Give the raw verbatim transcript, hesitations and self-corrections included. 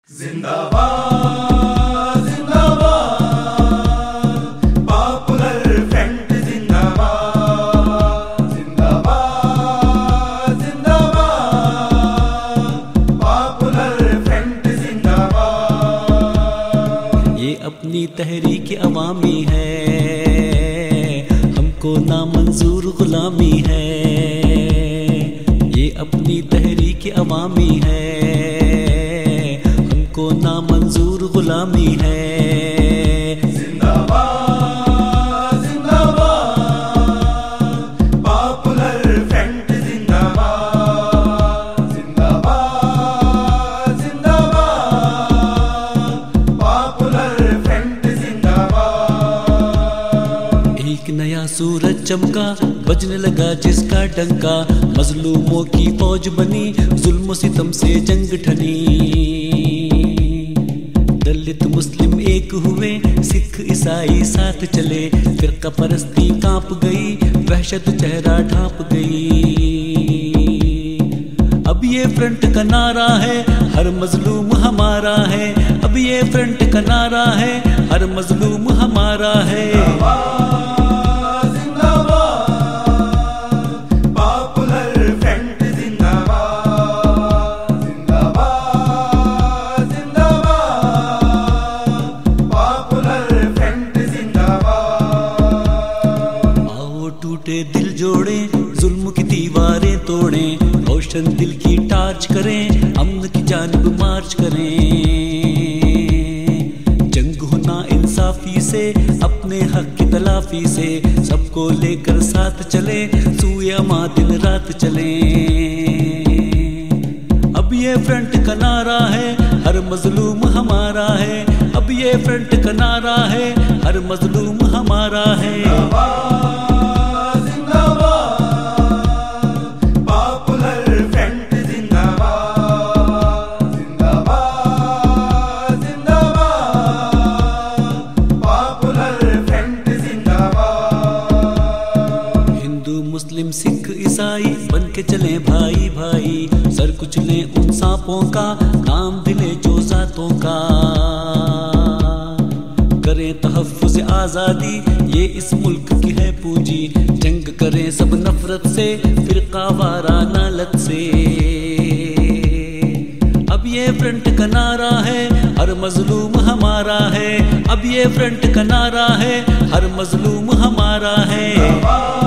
जिंदाबाद जिंदाबाद popular front जिंदाबाद जिंदाबाद जिंदाबाद पॉपुलर फ्रंट जिंदाबाद। ये अपनी तहरीक अवामी है, हमको नामंजूर गुलामी है। ये अपनी तहरीक अवामी है, को नामंजूर गुलामी है। जिंदाबाद जिंदाबाद पॉपुलर फ्रंट जिंदाबाद जिंदाबाद जिंदाबाद पॉपुलर फ्रंट जिंदाबाद। एक नया सूरज चमका, बजने लगा जिसका डंका, मजलूमों की फौज बनी, जुल्म सितम से जंग ठनी। दलित मुस्लिम एक हुए, सिख ईसाई साथ चले, फिरका परस्ती कांप गई, वहशत चेहरा ढांप गई। अब ये फ्रंट का नारा है, हर मजलूम हमारा है। अब ये फ्रंट का नारा है, हर मजलूम हमारा है। दिल जोड़े, जुल्म की दीवारें तोड़े, रोशन दिल की टार्च करें, अमन की जानिब मार्च करें। जंग हो ना इंसाफी से, अपने हक की तलाफी से, सबको लेकर साथ चले, सूए अमा दिन रात चले। अब ये फ्रंट का नारा है, हर मजलूम हमारा है। अब ये फ्रंट का नारा है, हर मजलूम हमारा है। मुस्लिम सिख ईसाई बन के चले भाई भाई, सर कुचले उन सांपों का, नाम दिले जो जातों का। करें तहफ्फुज़ आज़ादी, ये इस मुल्क की है पूंजी। जंग करें सब नफरत से, फिरका वाराना लत से। अब ये फ्रंट का नारा है, हर मजलूम हमारा है। अब ये फ्रंट का नारा है, हर मजलूम हमारा है।